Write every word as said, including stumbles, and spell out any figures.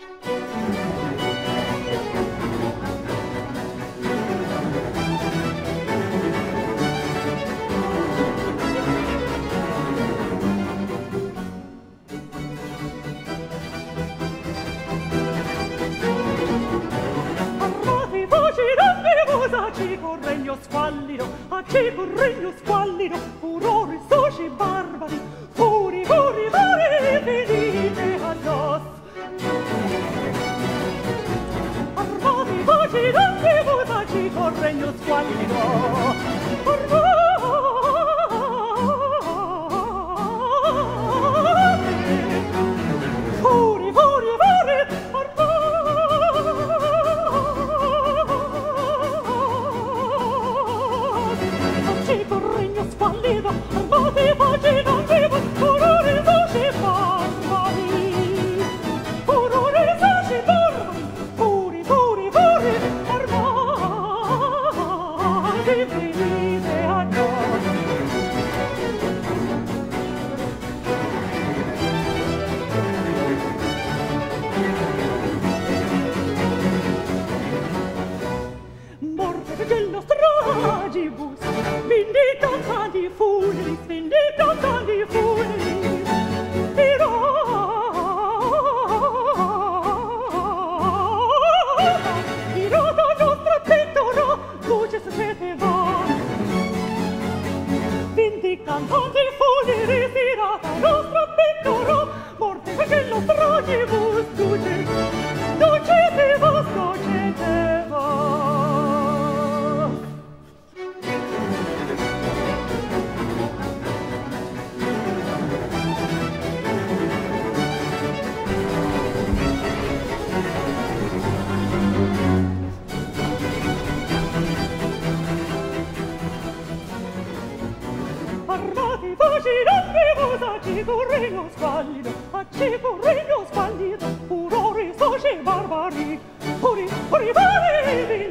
Acico regno squallido, acico regno squallido, furori soci barbari, furi, furi, furi, venite a nos. Armati voci d'antimus, acico regno squallido, armati. Furi, furi, furi, spallido, armati voci d'antimus, furori soci barbari, furori soci barbari, furi, furi, furi, armati, venite a noi. Morte del nostro agibus, vendita tanti fulli, vendita tanti fulli, tiro, tiro da nostra pettora, luce sapete va. Vendita tanti fulli, ritirata nostra pettora, morte del nostro agibus, luce, luce te vos, luce te vos. Armati voci d'antimus, acico regno squallido, acico regno squallido, furori soci barbari, furi, furi, furi,